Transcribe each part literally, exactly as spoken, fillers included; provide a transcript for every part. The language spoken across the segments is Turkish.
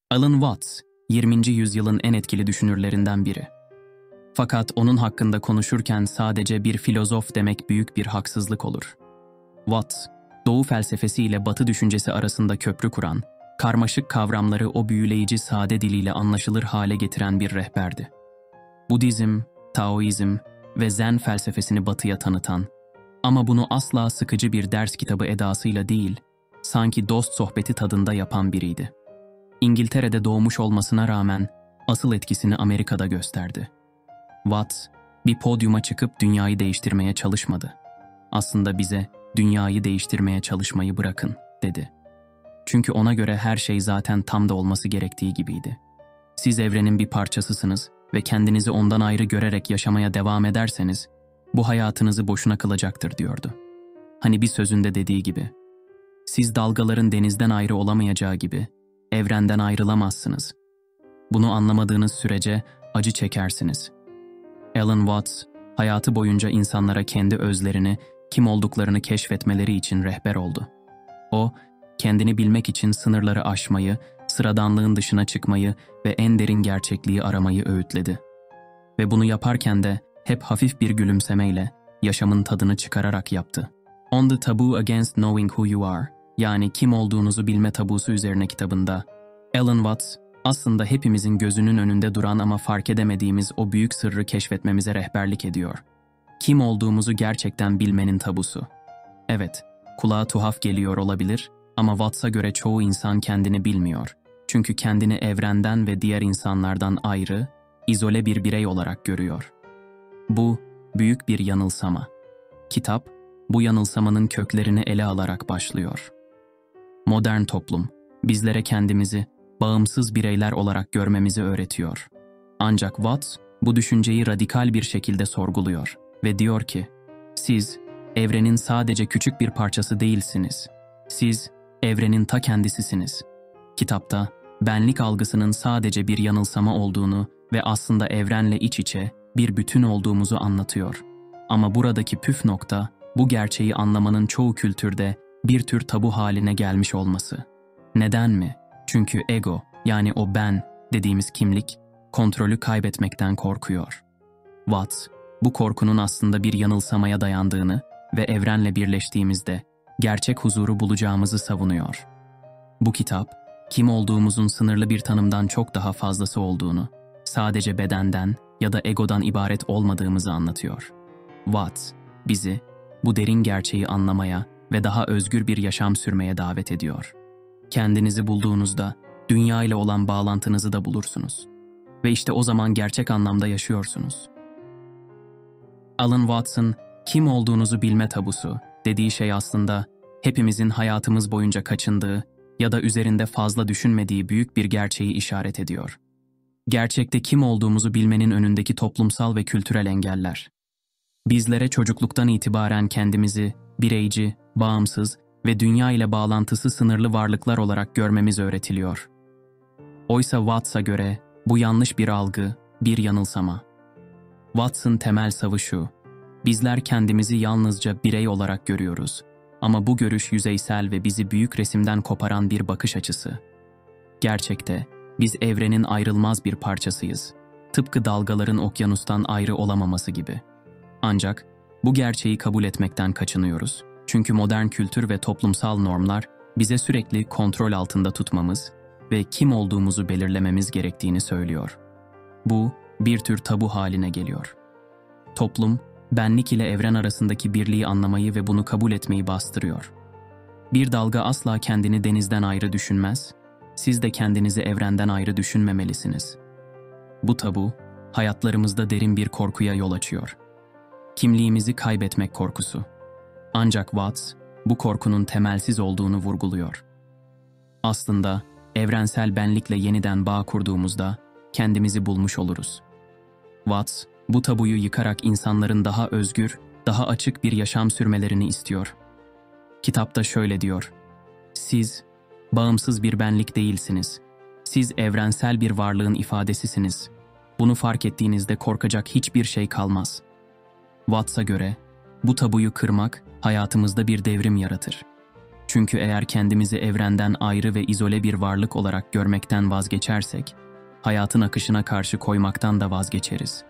Alan Watts, yirminci yüzyılın en etkili düşünürlerinden biri. Fakat onun hakkında konuşurken sadece bir filozof demek büyük bir haksızlık olur. Watts, Doğu felsefesi ile Batı düşüncesi arasında köprü kuran, karmaşık kavramları o büyüleyici sade diliyle anlaşılır hale getiren bir rehberdi. Budizm, Taoizm ve Zen felsefesini Batı'ya tanıtan, ama bunu asla sıkıcı bir ders kitabı edasıyla değil, sanki dost sohbeti tadında yapan biriydi. İngiltere'de doğmuş olmasına rağmen asıl etkisini Amerika'da gösterdi. Watts, bir podyuma çıkıp dünyayı değiştirmeye çalışmadı. Aslında bize dünyayı değiştirmeye çalışmayı bırakın, dedi. Çünkü ona göre her şey zaten tam da olması gerektiği gibiydi. Siz evrenin bir parçasısınız ve kendinizi ondan ayrı görerek yaşamaya devam ederseniz, bu hayatınızı boşuna kılacaktır, diyordu. Hani bir sözünde dediği gibi, siz dalgaların denizden ayrı olamayacağı gibi, evrenden ayrılamazsınız. Bunu anlamadığınız sürece acı çekersiniz. Alan Watts, hayatı boyunca insanlara kendi özlerini, kim olduklarını keşfetmeleri için rehber oldu. O, kendini bilmek için sınırları aşmayı, sıradanlığın dışına çıkmayı ve en derin gerçekliği aramayı öğütledi. Ve bunu yaparken de hep hafif bir gülümsemeyle, yaşamın tadını çıkararak yaptı. On the Taboo Against Knowing Who You Are, yani kim olduğunuzu bilme tabusu üzerine kitabında, Alan Watts, aslında hepimizin gözünün önünde duran ama fark edemediğimiz o büyük sırrı keşfetmemize rehberlik ediyor. Kim olduğumuzu gerçekten bilmenin tabusu. Evet, kulağa tuhaf geliyor olabilir ama Watts'a göre çoğu insan kendini bilmiyor. Çünkü kendini evrenden ve diğer insanlardan ayrı, izole bir birey olarak görüyor. Bu, büyük bir yanılsama. Kitap, bu yanılsamanın köklerini ele alarak başlıyor. Modern toplum, bizlere kendimizi bağımsız bireyler olarak görmemizi öğretiyor. Ancak Watts, bu düşünceyi radikal bir şekilde sorguluyor ve diyor ki, siz, evrenin sadece küçük bir parçası değilsiniz. Siz, evrenin ta kendisisiniz. Kitapta, benlik algısının sadece bir yanılsama olduğunu ve aslında evrenle iç içe bir bütün olduğumuzu anlatıyor. Ama buradaki püf nokta, bu gerçeği anlamanın çoğu kültürde bir tür tabu haline gelmiş olması. Neden mi? Çünkü ego, yani o ben dediğimiz kimlik, kontrolü kaybetmekten korkuyor. Watts, bu korkunun aslında bir yanılsamaya dayandığını ve evrenle birleştiğimizde gerçek huzuru bulacağımızı savunuyor. Bu kitap, kim olduğumuzun sınırlı bir tanımdan çok daha fazlası olduğunu, sadece bedenden ya da egodan ibaret olmadığımızı anlatıyor. Watts, bizi bu derin gerçeği anlamaya ve daha özgür bir yaşam sürmeye davet ediyor. Kendinizi bulduğunuzda dünya ile olan bağlantınızı da bulursunuz. Ve işte o zaman gerçek anlamda yaşıyorsunuz. Alan Watts'ın kim olduğunuzu bilme tabusu dediği şey aslında hepimizin hayatımız boyunca kaçındığı ya da üzerinde fazla düşünmediği büyük bir gerçeği işaret ediyor. Gerçekte kim olduğumuzu bilmenin önündeki toplumsal ve kültürel engeller. Bizlere çocukluktan itibaren kendimizi bireyci, bağımsız ve dünya ile bağlantısı sınırlı varlıklar olarak görmemiz öğretiliyor. Oysa Watts'a göre bu yanlış bir algı, bir yanılsama. Watts'ın temel savı şu, bizler kendimizi yalnızca birey olarak görüyoruz ama bu görüş yüzeysel ve bizi büyük resimden koparan bir bakış açısı. Gerçekte biz evrenin ayrılmaz bir parçasıyız, tıpkı dalgaların okyanustan ayrı olamaması gibi. Ancak bu gerçeği kabul etmekten kaçınıyoruz. Çünkü modern kültür ve toplumsal normlar bize sürekli kontrol altında tutmamız ve kim olduğumuzu belirlememiz gerektiğini söylüyor. Bu, bir tür tabu haline geliyor. Toplum, benlik ile evren arasındaki birliği anlamayı ve bunu kabul etmeyi bastırıyor. Bir dalga asla kendini denizden ayrı düşünmez, siz de kendinizi evrenden ayrı düşünmemelisiniz. Bu tabu, hayatlarımızda derin bir korkuya yol açıyor. Kimliğimizi kaybetmek korkusu. Ancak Watts, bu korkunun temelsiz olduğunu vurguluyor. Aslında, evrensel benlikle yeniden bağ kurduğumuzda kendimizi bulmuş oluruz. Watts, bu tabuyu yıkarak insanların daha özgür, daha açık bir yaşam sürmelerini istiyor. Kitapta şöyle diyor, siz, bağımsız bir benlik değilsiniz. Siz evrensel bir varlığın ifadesisiniz. Bunu fark ettiğinizde korkacak hiçbir şey kalmaz. Watts'a göre, bu tabuyu kırmak hayatımızda bir devrim yaratır. Çünkü eğer kendimizi evrenden ayrı ve izole bir varlık olarak görmekten vazgeçersek, hayatın akışına karşı koymaktan da vazgeçeriz.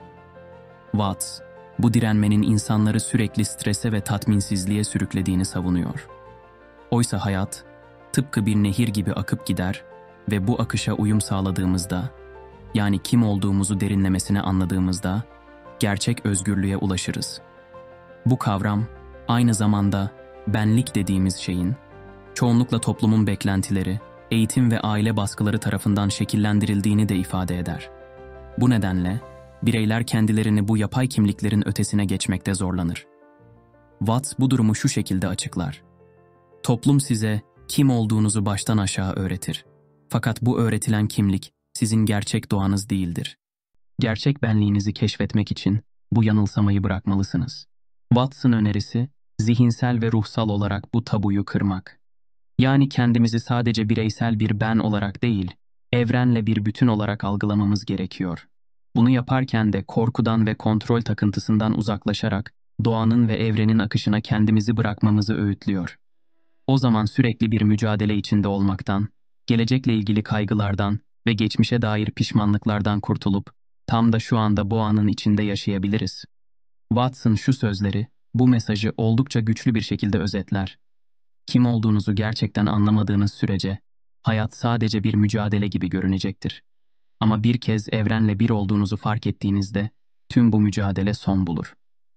Watts, bu direnmenin insanları sürekli strese ve tatminsizliğe sürüklediğini savunuyor. Oysa hayat, tıpkı bir nehir gibi akıp gider ve bu akışa uyum sağladığımızda, yani kim olduğumuzu derinlemesine anladığımızda, gerçek özgürlüğe ulaşırız. Bu kavram, aynı zamanda benlik dediğimiz şeyin, çoğunlukla toplumun beklentileri, eğitim ve aile baskıları tarafından şekillendirildiğini de ifade eder. Bu nedenle, bireyler kendilerini bu yapay kimliklerin ötesine geçmekte zorlanır. Watts bu durumu şu şekilde açıklar. Toplum size kim olduğunuzu baştan aşağı öğretir. Fakat bu öğretilen kimlik sizin gerçek doğanız değildir. Gerçek benliğinizi keşfetmek için bu yanılsamayı bırakmalısınız. Watts'ın önerisi, zihinsel ve ruhsal olarak bu tabuyu kırmak. Yani kendimizi sadece bireysel bir ben olarak değil, evrenle bir bütün olarak algılamamız gerekiyor. Bunu yaparken de korkudan ve kontrol takıntısından uzaklaşarak doğanın ve evrenin akışına kendimizi bırakmamızı öğütlüyor. O zaman sürekli bir mücadele içinde olmaktan, gelecekle ilgili kaygılardan ve geçmişe dair pişmanlıklardan kurtulup tam da şu anda bu anın içinde yaşayabiliriz. Watts'ın şu sözleri bu mesajı oldukça güçlü bir şekilde özetler. Kim olduğunuzu gerçekten anlamadığınız sürece hayat sadece bir mücadele gibi görünecektir. Ama bir kez evrenle bir olduğunuzu fark ettiğinizde tüm bu mücadele son bulur.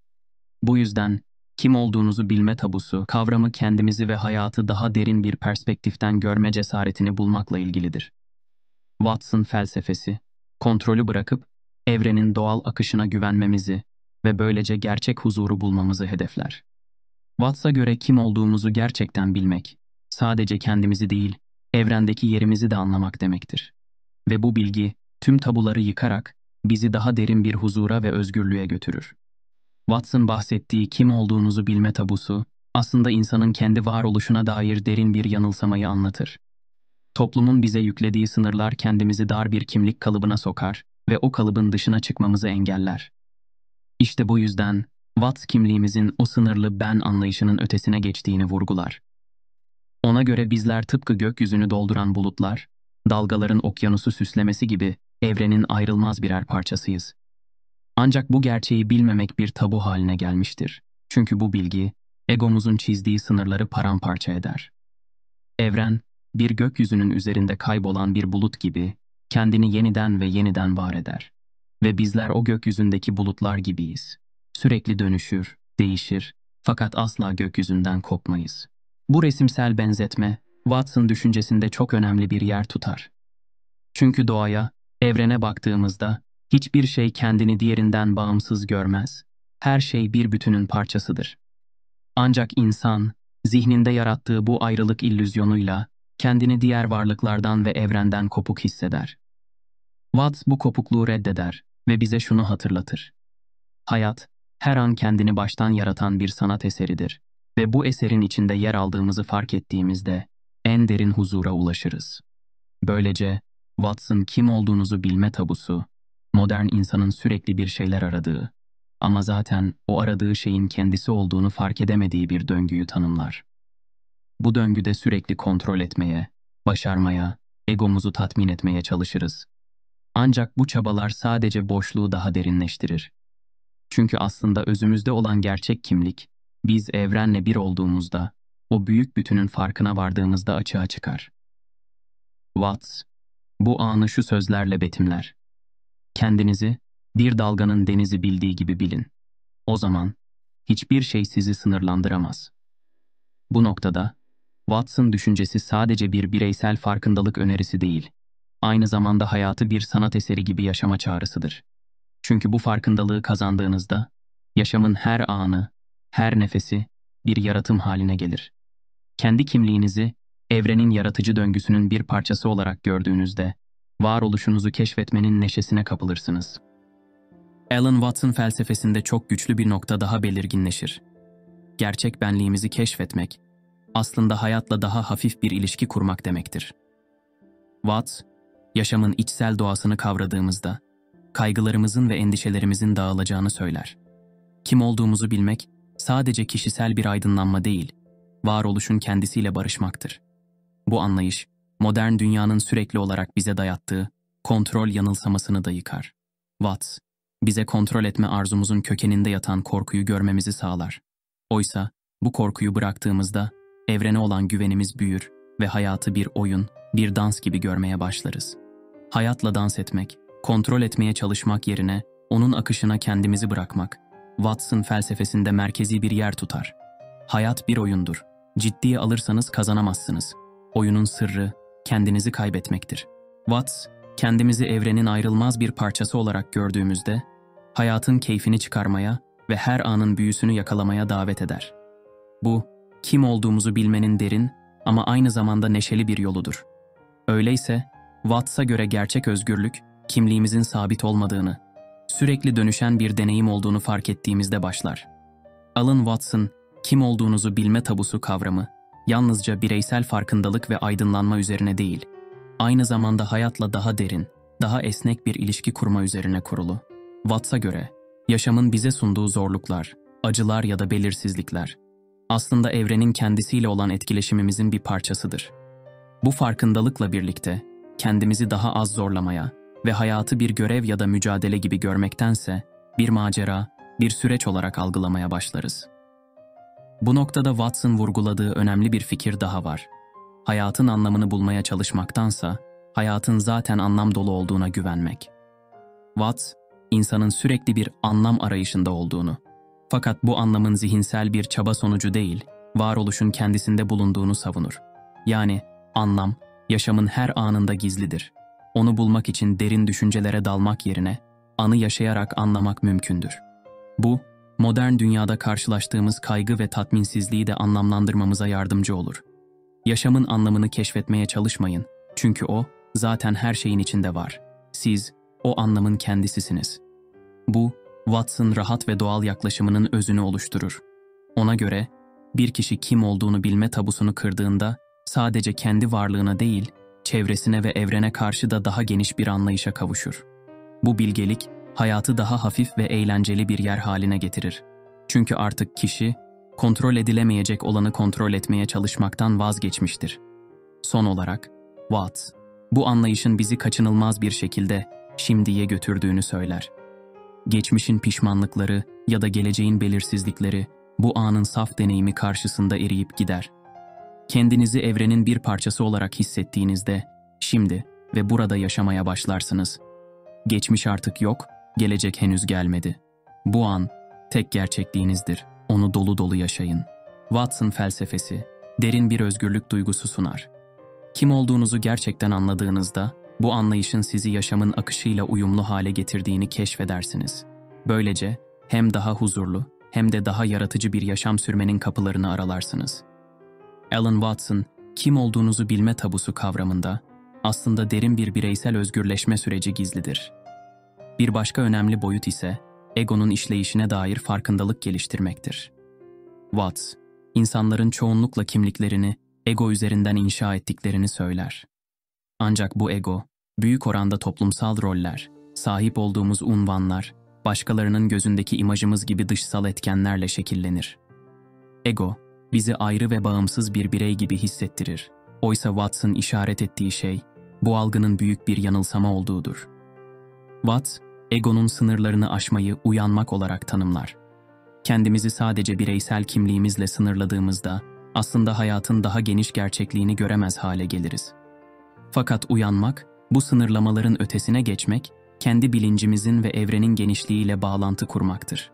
Bu yüzden kim olduğunuzu bilme tabusu, kavramı kendimizi ve hayatı daha derin bir perspektiften görme cesaretini bulmakla ilgilidir. Watts'ın felsefesi, kontrolü bırakıp evrenin doğal akışına güvenmemizi ve böylece gerçek huzuru bulmamızı hedefler. Watts'a göre kim olduğumuzu gerçekten bilmek, sadece kendimizi değil, evrendeki yerimizi de anlamak demektir. Ve bu bilgi, tüm tabuları yıkarak bizi daha derin bir huzura ve özgürlüğe götürür. Watts'ın bahsettiği kim olduğunuzu bilme tabusu, aslında insanın kendi varoluşuna dair derin bir yanılsamayı anlatır. Toplumun bize yüklediği sınırlar kendimizi dar bir kimlik kalıbına sokar ve o kalıbın dışına çıkmamızı engeller. İşte bu yüzden Watts kimliğimizin o sınırlı ben anlayışının ötesine geçtiğini vurgular. Ona göre bizler tıpkı gökyüzünü dolduran bulutlar, dalgaların okyanusu süslemesi gibi evrenin ayrılmaz birer parçasıyız. Ancak bu gerçeği bilmemek bir tabu haline gelmiştir. Çünkü bu bilgi, egomuzun çizdiği sınırları paramparça eder. Evren, bir gökyüzünün üzerinde kaybolan bir bulut gibi kendini yeniden ve yeniden var eder. Ve bizler o gökyüzündeki bulutlar gibiyiz. Sürekli dönüşür, değişir, fakat asla gökyüzünden kopmayız. Bu resimsel benzetme, Watts'ın düşüncesinde çok önemli bir yer tutar. Çünkü doğaya, evrene baktığımızda, hiçbir şey kendini diğerinden bağımsız görmez. Her şey bir bütünün parçasıdır. Ancak insan, zihninde yarattığı bu ayrılık illüzyonuyla kendini diğer varlıklardan ve evrenden kopuk hisseder. Watts bu kopukluğu reddeder ve bize şunu hatırlatır. Hayat, her an kendini baştan yaratan bir sanat eseridir ve bu eserin içinde yer aldığımızı fark ettiğimizde en derin huzura ulaşırız. Böylece, Watts'ın kim olduğunuzu bilme tabusu, modern insanın sürekli bir şeyler aradığı ama zaten o aradığı şeyin kendisi olduğunu fark edemediği bir döngüyü tanımlar. Bu döngüde sürekli kontrol etmeye, başarmaya, egomuzu tatmin etmeye çalışırız. Ancak bu çabalar sadece boşluğu daha derinleştirir. Çünkü aslında özümüzde olan gerçek kimlik, biz evrenle bir olduğumuzda, o büyük bütünün farkına vardığımızda açığa çıkar. Watts, bu anı şu sözlerle betimler. Kendinizi, bir dalganın denizi bildiği gibi bilin. O zaman, hiçbir şey sizi sınırlandıramaz. Bu noktada, Watts'ın düşüncesi sadece bir bireysel farkındalık önerisi değil, aynı zamanda hayatı bir sanat eseri gibi yaşama çağrısıdır. Çünkü bu farkındalığı kazandığınızda, yaşamın her anı, her nefesi bir yaratım haline gelir. Kendi kimliğinizi, evrenin yaratıcı döngüsünün bir parçası olarak gördüğünüzde, varoluşunuzu keşfetmenin neşesine kapılırsınız. Alan Watts'ın felsefesinde çok güçlü bir nokta daha belirginleşir. Gerçek benliğimizi keşfetmek, aslında hayatla daha hafif bir ilişki kurmak demektir. Watts, yaşamın içsel doğasını kavradığımızda, kaygılarımızın ve endişelerimizin dağılacağını söyler. Kim olduğumuzu bilmek, sadece kişisel bir aydınlanma değil, varoluşun kendisiyle barışmaktır. Bu anlayış, modern dünyanın sürekli olarak bize dayattığı kontrol yanılsamasını da yıkar. Watts, bize kontrol etme arzumuzun kökeninde yatan korkuyu görmemizi sağlar. Oysa bu korkuyu bıraktığımızda evrene olan güvenimiz büyür ve hayatı bir oyun, bir dans gibi görmeye başlarız. Hayatla dans etmek, kontrol etmeye çalışmak yerine onun akışına kendimizi bırakmak, Watts'ın felsefesinde merkezi bir yer tutar. Hayat bir oyundur. Ciddiye alırsanız kazanamazsınız. Oyunun sırrı kendinizi kaybetmektir. Watts, kendimizi evrenin ayrılmaz bir parçası olarak gördüğümüzde, hayatın keyfini çıkarmaya ve her anın büyüsünü yakalamaya davet eder. Bu, kim olduğumuzu bilmenin derin ama aynı zamanda neşeli bir yoludur. Öyleyse, Watts'a göre gerçek özgürlük, kimliğimizin sabit olmadığını, sürekli dönüşen bir deneyim olduğunu fark ettiğimizde başlar. Alan Watts'ın kim olduğunuzu bilme tabusu kavramı, yalnızca bireysel farkındalık ve aydınlanma üzerine değil, aynı zamanda hayatla daha derin, daha esnek bir ilişki kurma üzerine kurulu. Watts'a göre, yaşamın bize sunduğu zorluklar, acılar ya da belirsizlikler, aslında evrenin kendisiyle olan etkileşimimizin bir parçasıdır. Bu farkındalıkla birlikte, kendimizi daha az zorlamaya ve hayatı bir görev ya da mücadele gibi görmektense, bir macera, bir süreç olarak algılamaya başlarız. Bu noktada Watts'ın vurguladığı önemli bir fikir daha var. Hayatın anlamını bulmaya çalışmaktansa, hayatın zaten anlam dolu olduğuna güvenmek. Watts, insanın sürekli bir anlam arayışında olduğunu, fakat bu anlamın zihinsel bir çaba sonucu değil, varoluşun kendisinde bulunduğunu savunur. Yani anlam, yaşamın her anında gizlidir. Onu bulmak için derin düşüncelere dalmak yerine, anı yaşayarak anlamak mümkündür. Bu, modern dünyada karşılaştığımız kaygı ve tatminsizliği de anlamlandırmamıza yardımcı olur. Yaşamın anlamını keşfetmeye çalışmayın, çünkü o, zaten her şeyin içinde var. Siz, o anlamın kendisisiniz. Bu, Watts'ın rahat ve doğal yaklaşımının özünü oluşturur. Ona göre, bir kişi kim olduğunu bilme tabusunu kırdığında, sadece kendi varlığına değil, çevresine ve evrene karşı da daha geniş bir anlayışa kavuşur. Bu bilgelik, hayatı daha hafif ve eğlenceli bir yer haline getirir. Çünkü artık kişi, kontrol edilemeyecek olanı kontrol etmeye çalışmaktan vazgeçmiştir. Son olarak, Watts, bu anlayışın bizi kaçınılmaz bir şekilde şimdiye götürdüğünü söyler. Geçmişin pişmanlıkları ya da geleceğin belirsizlikleri bu anın saf deneyimi karşısında eriyip gider. Kendinizi evrenin bir parçası olarak hissettiğinizde, şimdi ve burada yaşamaya başlarsınız. Geçmiş artık yok, gelecek henüz gelmedi. Bu an, tek gerçekliğinizdir. Onu dolu dolu yaşayın. Watts'ın felsefesi, derin bir özgürlük duygusu sunar. Kim olduğunuzu gerçekten anladığınızda, bu anlayışın sizi yaşamın akışıyla uyumlu hale getirdiğini keşfedersiniz. Böylece, hem daha huzurlu, hem de daha yaratıcı bir yaşam sürmenin kapılarını aralarsınız. Alan Watts'ın kim olduğunuzu bilme tabusu kavramında, aslında derin bir bireysel özgürleşme süreci gizlidir. Bir başka önemli boyut ise, egonun işleyişine dair farkındalık geliştirmektir. Watts, insanların çoğunlukla kimliklerini ego üzerinden inşa ettiklerini söyler. Ancak bu ego, büyük oranda toplumsal roller, sahip olduğumuz unvanlar, başkalarının gözündeki imajımız gibi dışsal etkenlerle şekillenir. Ego, bizi ayrı ve bağımsız bir birey gibi hissettirir. Oysa Watts'ın işaret ettiği şey, bu algının büyük bir yanılsama olduğudur. Watts, egonun sınırlarını aşmayı uyanmak olarak tanımlar. Kendimizi sadece bireysel kimliğimizle sınırladığımızda, aslında hayatın daha geniş gerçekliğini göremez hale geliriz. Fakat uyanmak, bu sınırlamaların ötesine geçmek, kendi bilincimizin ve evrenin genişliğiyle bağlantı kurmaktır.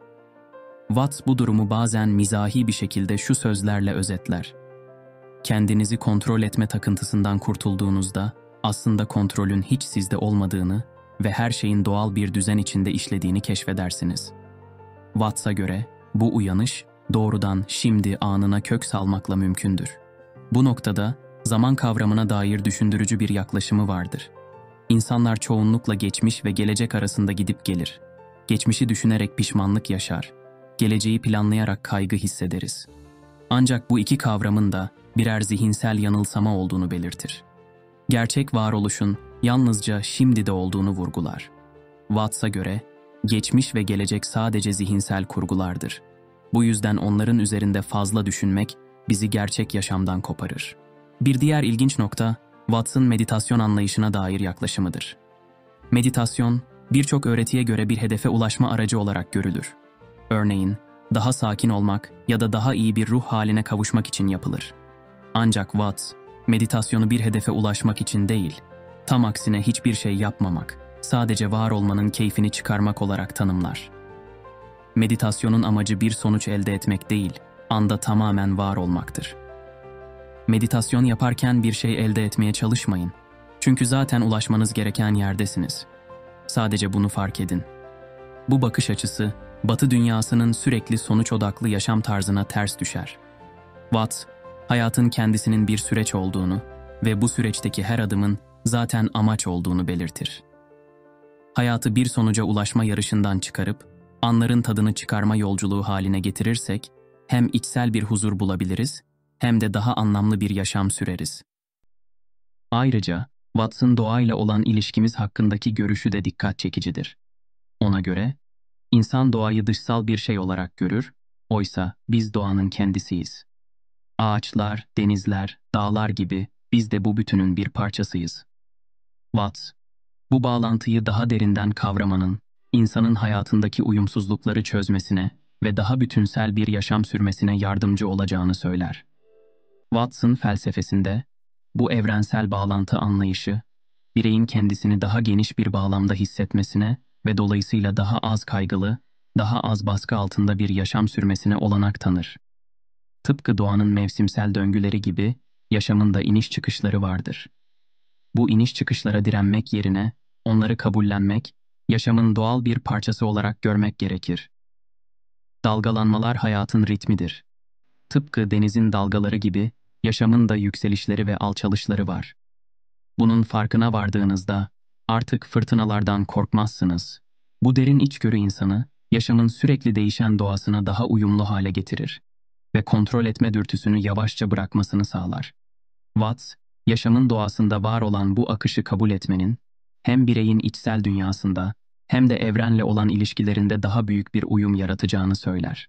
Watts bu durumu bazen mizahi bir şekilde şu sözlerle özetler. Kendinizi kontrol etme takıntısından kurtulduğunuzda, aslında kontrolün hiç sizde olmadığını ve her şeyin doğal bir düzen içinde işlediğini keşfedersiniz. Watts'a göre, bu uyanış, doğrudan şimdi anına kök salmakla mümkündür. Bu noktada, zaman kavramına dair düşündürücü bir yaklaşımı vardır. İnsanlar çoğunlukla geçmiş ve gelecek arasında gidip gelir. Geçmişi düşünerek pişmanlık yaşar, geleceği planlayarak kaygı hissederiz. Ancak bu iki kavramın da birer zihinsel yanılsama olduğunu belirtir. Gerçek varoluşun yalnızca şimdide olduğunu vurgular. Watts'a göre, geçmiş ve gelecek sadece zihinsel kurgulardır. Bu yüzden onların üzerinde fazla düşünmek, bizi gerçek yaşamdan koparır. Bir diğer ilginç nokta, Watts'ın meditasyon anlayışına dair yaklaşımıdır. Meditasyon, birçok öğretiye göre bir hedefe ulaşma aracı olarak görülür. Örneğin, daha sakin olmak ya da daha iyi bir ruh haline kavuşmak için yapılır. Ancak Watts, meditasyonu bir hedefe ulaşmak için değil, tam aksine hiçbir şey yapmamak, sadece var olmanın keyfini çıkarmak olarak tanımlar. Meditasyonun amacı bir sonuç elde etmek değil, anda tamamen var olmaktır. Meditasyon yaparken bir şey elde etmeye çalışmayın. Çünkü zaten ulaşmanız gereken yerdesiniz. Sadece bunu fark edin. Bu bakış açısı, Batı dünyasının sürekli sonuç odaklı yaşam tarzına ters düşer. Watts, hayatın kendisinin bir süreç olduğunu ve bu süreçteki her adımın zaten amaç olduğunu belirtir. Hayatı bir sonuca ulaşma yarışından çıkarıp, anların tadını çıkarma yolculuğu haline getirirsek, hem içsel bir huzur bulabiliriz, hem de daha anlamlı bir yaşam süreriz. Ayrıca, Watts'ın doğayla olan ilişkimiz hakkındaki görüşü de dikkat çekicidir. Ona göre, insan doğayı dışsal bir şey olarak görür, oysa biz doğanın kendisiyiz. Ağaçlar, denizler, dağlar gibi biz de bu bütünün bir parçasıyız. Watts, bu bağlantıyı daha derinden kavramanın, insanın hayatındaki uyumsuzlukları çözmesine ve daha bütünsel bir yaşam sürmesine yardımcı olacağını söyler. Watts'ın felsefesinde, bu evrensel bağlantı anlayışı, bireyin kendisini daha geniş bir bağlamda hissetmesine ve dolayısıyla daha az kaygılı, daha az baskı altında bir yaşam sürmesine olanak tanır. Tıpkı doğanın mevsimsel döngüleri gibi, yaşamın da iniş çıkışları vardır. Bu iniş çıkışlara direnmek yerine, onları kabullenmek, yaşamın doğal bir parçası olarak görmek gerekir. Dalgalanmalar hayatın ritmidir. Tıpkı denizin dalgaları gibi, yaşamın da yükselişleri ve alçalışları var. Bunun farkına vardığınızda, artık fırtınalardan korkmazsınız. Bu derin içgörü insanı, yaşamın sürekli değişen doğasına daha uyumlu hale getirir ve kontrol etme dürtüsünü yavaşça bırakmasını sağlar. Watts, yaşamın doğasında var olan bu akışı kabul etmenin, hem bireyin içsel dünyasında hem de evrenle olan ilişkilerinde daha büyük bir uyum yaratacağını söyler.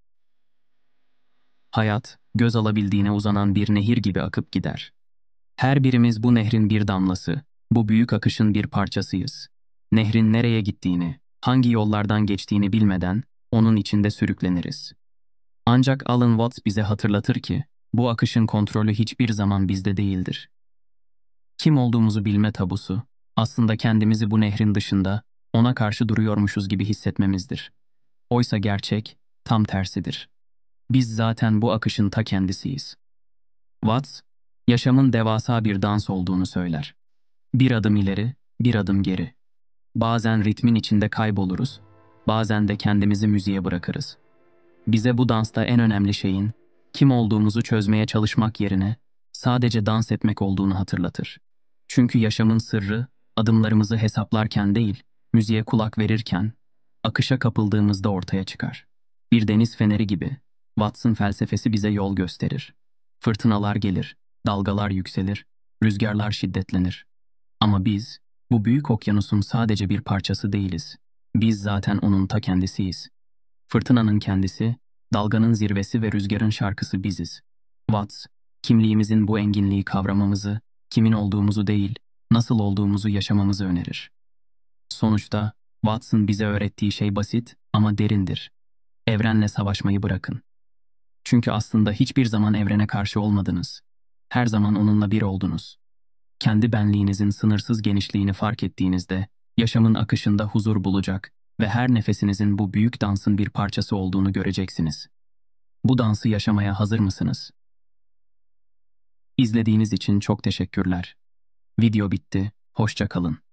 Hayat, göz alabildiğine uzanan bir nehir gibi akıp gider. Her birimiz bu nehrin bir damlası, bu büyük akışın bir parçasıyız. Nehrin nereye gittiğini, hangi yollardan geçtiğini bilmeden onun içinde sürükleniriz. Ancak Alan Watts bize hatırlatır ki, bu akışın kontrolü hiçbir zaman bizde değildir. Kim olduğumuzu bilme tabusu, aslında kendimizi bu nehrin dışında, ona karşı duruyormuşuz gibi hissetmemizdir. Oysa gerçek, tam tersidir. Biz zaten bu akışın ta kendisiyiz. Watts, yaşamın devasa bir dans olduğunu söyler. Bir adım ileri, bir adım geri. Bazen ritmin içinde kayboluruz, bazen de kendimizi müziğe bırakırız. Bize bu dansta en önemli şeyin, kim olduğumuzu çözmeye çalışmak yerine sadece dans etmek olduğunu hatırlatır. Çünkü yaşamın sırrı, adımlarımızı hesaplarken değil, müziğe kulak verirken, akışa kapıldığımızda ortaya çıkar. Bir deniz feneri gibi, Watts'ın felsefesi bize yol gösterir. Fırtınalar gelir, dalgalar yükselir, rüzgarlar şiddetlenir. Ama biz, bu büyük okyanusun sadece bir parçası değiliz. Biz zaten onun ta kendisiyiz. Fırtınanın kendisi, dalganın zirvesi ve rüzgarın şarkısı biziz. Watts, kimliğimizin bu enginliği kavramamızı, kimin olduğumuzu değil, nasıl olduğumuzu yaşamamızı önerir. Sonuçta, Watts'ın bize öğrettiği şey basit ama derindir. Evrenle savaşmayı bırakın. Çünkü aslında hiçbir zaman evrene karşı olmadınız. Her zaman onunla bir oldunuz. Kendi benliğinizin sınırsız genişliğini fark ettiğinizde, yaşamın akışında huzur bulacak ve her nefesinizin bu büyük dansın bir parçası olduğunu göreceksiniz. Bu dansı yaşamaya hazır mısınız? İzlediğiniz için çok teşekkürler. Video bitti, hoşça kalın.